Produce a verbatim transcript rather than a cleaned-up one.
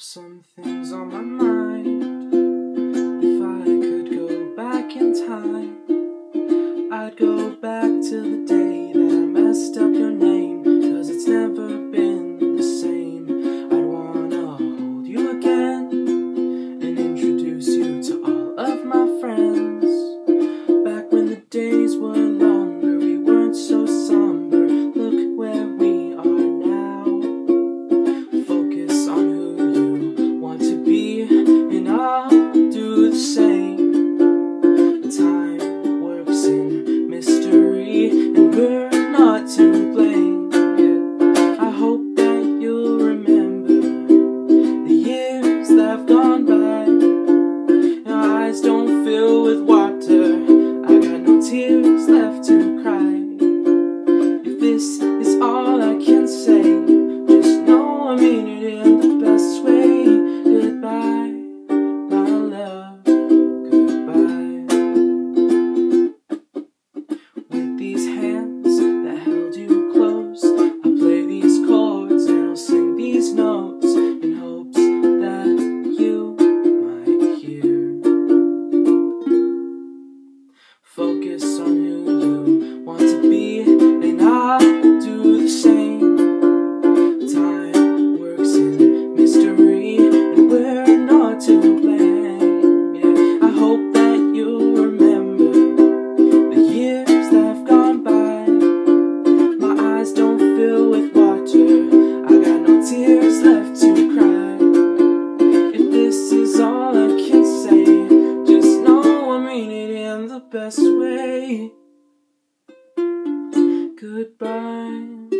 some things on my mind. If I could go back in time, I'd go back to the day that I messed up your name, 'cause it's never been the same. I'd wanna hold you again and introduce you to all of my friends. Back when the days were longer, we weren't so somber. Look where we are now. Focus on who you want to be, and I'll do the same. But time works in mystery, and we're not to blame. Yeah. I hope that you'll remember the years that have gone by. Your eyes don't fill with water, I got no tears left to cry. If this is all I can say, just know I mean it in the best way. Goodbye, my love, goodbye. With these hands that held you close, I'll play these chords and I'll sing these notes in hopes that you might hear. Focus on who you want to be, and I'll do the same. Time works in mystery, and we're not to blame. Yeah, I hope that you'll remember the years that have gone by. My eyes don't fill with water, I got no tears left to cry. If this is all I can say, just know I mean it in the best way. Goodbye.